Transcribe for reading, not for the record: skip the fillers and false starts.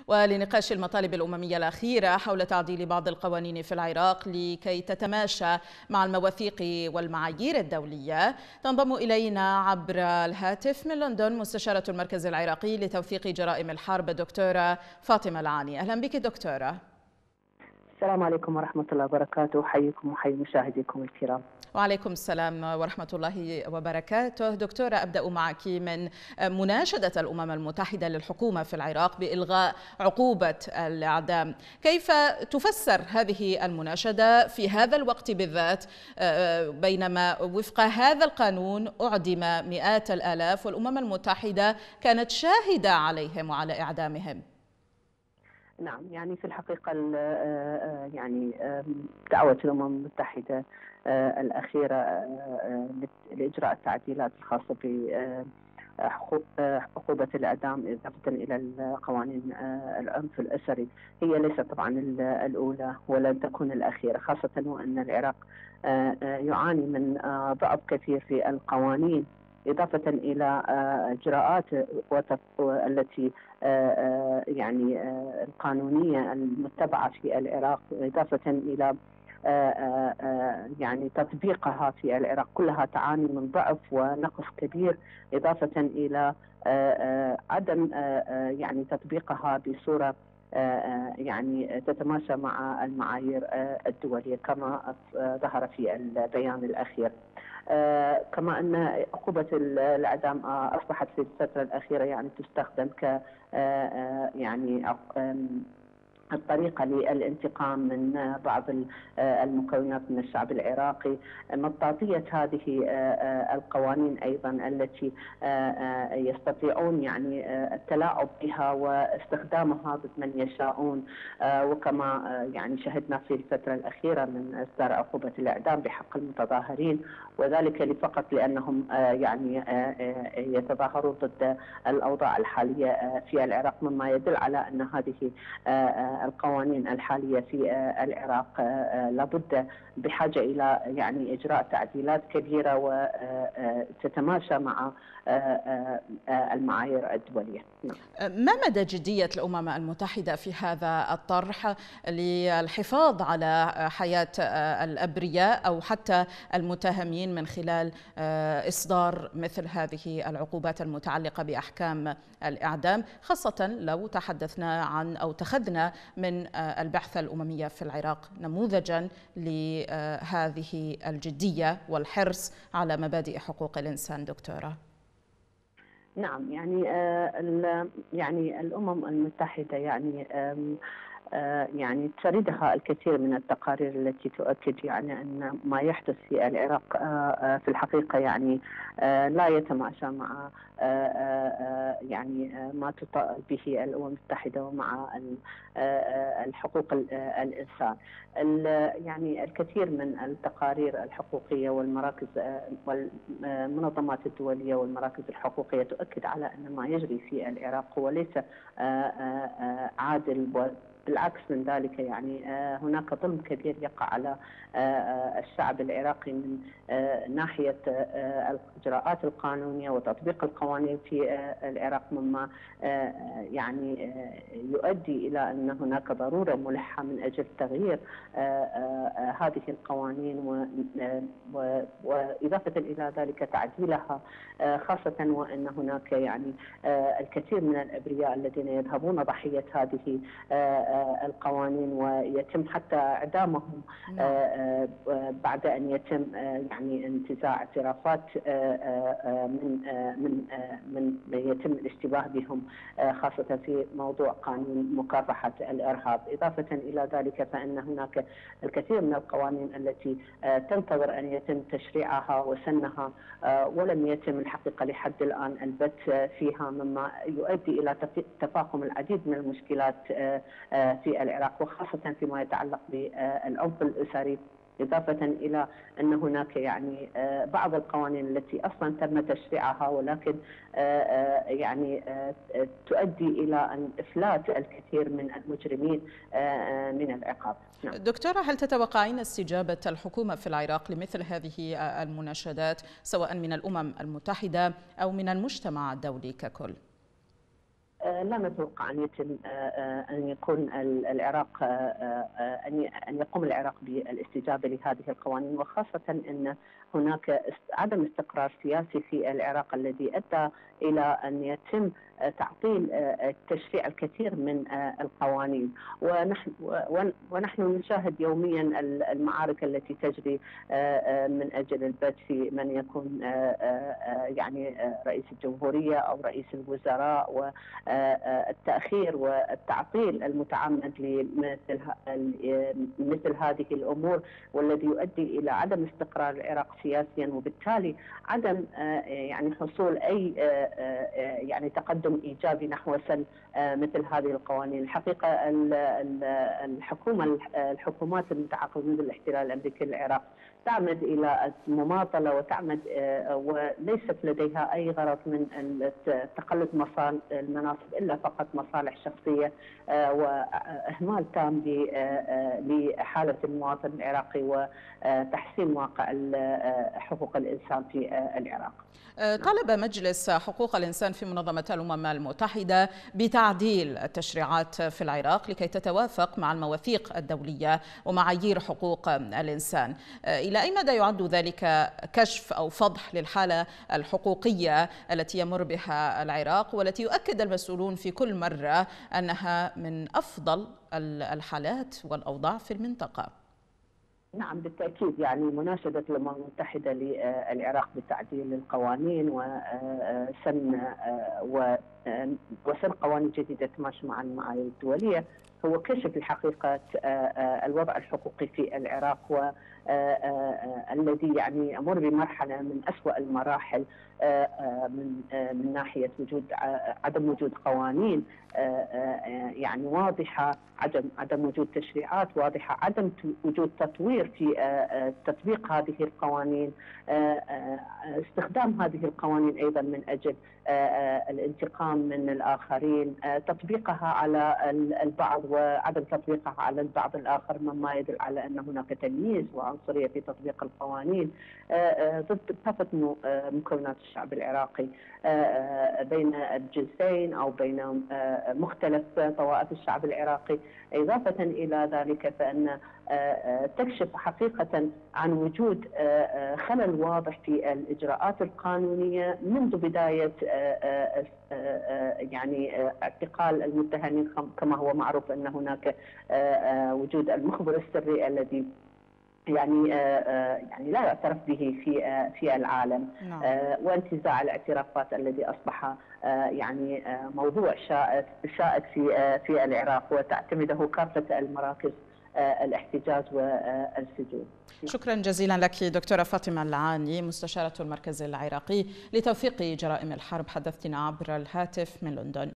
ولنقاش المطالب الأممية الأخيرة حول تعديل بعض القوانين في العراق لكي تتماشى مع المواثيق والمعايير الدولية، تنضم إلينا عبر الهاتف من لندن مستشارة المركز العراقي لتوثيق جرائم الحرب دكتورة فاطمة العاني. أهلا بك دكتورة. السلام عليكم ورحمة الله وبركاته، حييكم وحيي مشاهديكم الكرام. وعليكم السلام ورحمة الله وبركاته. دكتورة، أبدأ معك من مناشدة الأمم المتحدة للحكومة في العراق بإلغاء عقوبة الإعدام. كيف تفسر هذه المناشدة في هذا الوقت بالذات، بينما وفق هذا القانون أعدم مئات الآلاف والأمم المتحدة كانت شاهدة عليهم وعلى إعدامهم؟ نعم، يعني في الحقيقة يعني دعوة الأمم المتحدة الأخيرة لإجراء التعديلات الخاصة بعقوبة الإعدام إضافة إلى القوانين العنف الأسري هي ليست طبعا الأولى ولن تكون الأخيرة، خاصة وأن العراق يعاني من ضعف كثير في القوانين، إضافة إلى إجراءات التي يعني القانونية المتبعة في العراق، إضافة إلى يعني تطبيقها في العراق كلها تعاني من ضعف ونقص كبير، إضافة إلى عدم يعني تطبيقها بصورة يعني تتماشى مع المعايير الدولية كما ظهر في البيان الأخير. كما أن عقوبة الإعدام أصبحت في الفترة الأخيرة يعني تستخدم ك يعني الطريقة للانتقام من بعض المكونات من الشعب العراقي. مطاطية هذه القوانين أيضا التي يستطيعون يعني التلاعب بها واستخدامها ضد من يشاءون، وكما يعني شهدنا في الفترة الأخيرة من إصدار عقوبة الإعدام بحق المتظاهرين، وذلك فقط لأنهم يعني يتظاهرون ضد الأوضاع الحالية في العراق، مما يدل على أن هذه القوانين الحالية في العراق لابد بحاجة إلى يعني إجراء تعديلات كبيرة وتتماشى مع المعايير الدولية. ما مدى جدية الأمم المتحدة في هذا الطرح للحفاظ على حياة الأبرياء أو حتى المتهمين من خلال إصدار مثل هذه العقوبات المتعلقة بأحكام الإعدام، خاصة لو تحدثنا عن أو اتخذنا من البعثة الأممية في العراق نموذجا لهذه الجدية والحرص على مبادئ حقوق الإنسان؟ دكتورة. نعم، يعني الأمم المتحدة يعني تسردها الكثير من التقارير التي تؤكد يعني أن ما يحدث في العراق في الحقيقة يعني لا يتماشى مع يعني ما تطالب به الأمم المتحدة ومع الحقوق الإنسان. يعني الكثير من التقارير الحقوقية والمراكز والمنظمات الدولية والمراكز الحقوقية تؤكد على أن ما يجري في العراق هو ليس عادل، بالعكس من ذلك يعني هناك ظلم كبير يقع على الشعب العراقي من ناحية الإجراءات القانونية وتطبيق القوانين في العراق، مما يعني يؤدي إلى أن هناك ضرورة ملحة من أجل تغيير هذه القوانين وإضافة إلى ذلك تعديلها، خاصة وأن هناك يعني الكثير من الأبرياء الذين يذهبون ضحية هذه القوانين ويتم حتى إعدامهم بعد أن يتم يعني انتزاع اعترافات من يتم الاشتباه بهم، خاصة في قانون قانون مكافحة الإرهاب. إضافة إلى ذلك فإن هناك الكثير من القوانين التي تنتظر أن يتم تشريعها وسنها ولم يتم الحقيقة لحد الآن البت فيها، مما يؤدي إلى تفاقم العديد من المشكلات في العراق، وخاصة فيما يتعلق بالعنف الأسري، إضافة إلى أن هناك يعني بعض القوانين التي أصلا تم تشريعها ولكن يعني تؤدي إلى أن إفلات الكثير من المجرمين من العقاب. نعم. دكتورة، هل تتوقعين استجابة الحكومة في العراق لمثل هذه المناشدات سواء من الأمم المتحدة أو من المجتمع الدولي ككل؟ لا نتوقع أن يتم أن يكون العراق أن يقوم العراق بالاستجابة لهذه القوانين، وخاصة أن هناك عدم استقرار سياسي في العراق الذي أدى إلى أن يتم تعطيل تشريع الكثير من القوانين. ونحن نشاهد يوميا المعارك التي تجري من أجل البت في من يكون يعني رئيس الجمهورية أو رئيس الوزراء، والتأخير والتعطيل المتعمد لمثل هذه الأمور، والذي يؤدي إلى عدم استقرار العراق سياسيا، وبالتالي عدم يعني حصول أي يعني تقدم إيجابي نحو سن مثل هذه القوانين. الحقيقة الحكومات المتعاقبة منذ الاحتلال الأمريكي للعراق تعمد إلى المماطلة وتعمد وليست لديها أي غرض من تقلد المناصب إلا فقط مصالح شخصية وإهمال تام لحالة المواطن العراقي وتحسين واقع حقوق الإنسان في العراق. طالب مجلس حقوق الإنسان في منظمة الأمم المتحدة بتعديل التشريعات في العراق لكي تتوافق مع المواثيق الدولية ومعايير حقوق الإنسان. إلى أي مدى يعد ذلك كشف أو فضح للحالة الحقوقية التي يمر بها العراق، والتي يؤكد المسؤولون في كل مرة أنها من أفضل الحالات والأوضاع في المنطقة؟ نعم بالتأكيد، يعني مناشدة الأمم المتحدة للعراق بتعديل القوانين وسن قوانين جديدة تماشى مع المعايير الدولية هو كشف الحقيقة الوضع الحقوقي في العراق، والذي يعني يمر بمرحلة من أسوأ المراحل من ناحية عدم وجود قوانين يعني واضحة، عدم وجود تشريعات واضحة، عدم وجود تطوير في تطبيق هذه القوانين، استخدام هذه القوانين أيضا من أجل الانتقام من الآخرين، تطبيقها على البعض وعدم تطبيقها على البعض الآخر، مما يدل على أن هناك تمييز وعنصرية في تطبيق القوانين ضد كافة مكونات الشعب العراقي بين الجنسين أو بين مختلف طوائف الشعب العراقي. إضافة إلى ذلك فإن تكشف حقيقة عن وجود خلل واضح في الإجراءات القانونية منذ بداية يعني اعتقال المتهمين، كما هو معروف أن هناك وجود المخبر السري الذي يعني لا يعترف به في العالم، وانتزاع الاعترافات الذي اصبح يعني موضوع شائك في العراق، وتعتمده كافه المراكز الاحتجاز والسجون. شكرا جزيلا لك دكتورة فاطمة العاني، مستشارة المركز العراقي لتوثيق جرائم الحرب، حدثتنا عبر الهاتف من لندن.